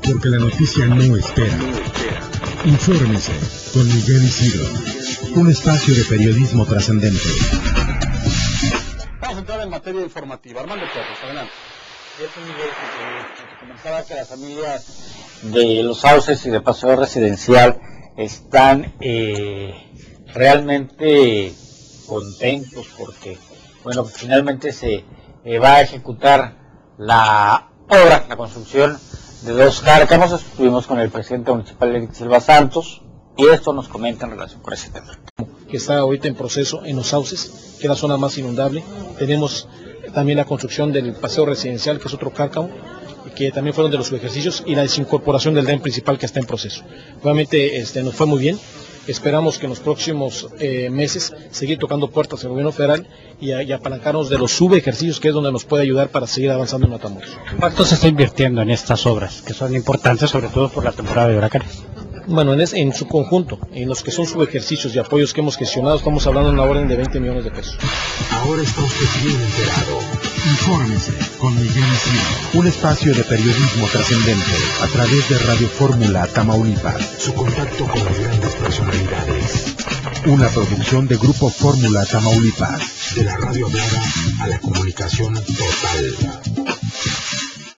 porque la noticia no espera. Infórmese con Miguel Isidro. Un espacio de periodismo trascendente. Vamos a entrar en materia informativa. Armando Torres, adelante. Comentaba que las familias de Los Sauces y de Paseo Residencial están realmente contentos porque, bueno, finalmente se va a ejecutar la obra, la construcción de 2 cárcamos. Estuvimos con el presidente municipal Eric Silva Santos y esto nos comenta en relación con ese tema. Que está ahorita en proceso en Los Sauces, que es la zona más inundable. Tenemos también la construcción del Paseo Residencial, que es otro cárcamo, que también fueron de los subejercicios, y la desincorporación del DEM principal, que está en proceso. Obviamente nos fue muy bien. Esperamos que en los próximos meses seguir tocando puertas al gobierno federal y apalancarnos de los subejercicios, que es donde nos puede ayudar para seguir avanzando en Matamoros. ¿Cuánto se está invirtiendo en estas obras, que son importantes sobre todo por la temporada de huracanes? Bueno, en su conjunto, en los que son subejercicios y apoyos que hemos gestionado, estamos hablando de una orden de 20 millones de pesos. Ahora está usted bien enterado. Infórmese con Miguel Isidro. Un espacio de periodismo trascendente a través de Radio Fórmula Tamaulipas. Su contacto con las grandes personalidades. Una producción de Grupo Fórmula Tamaulipas. De la radio hablada a la comunicación total.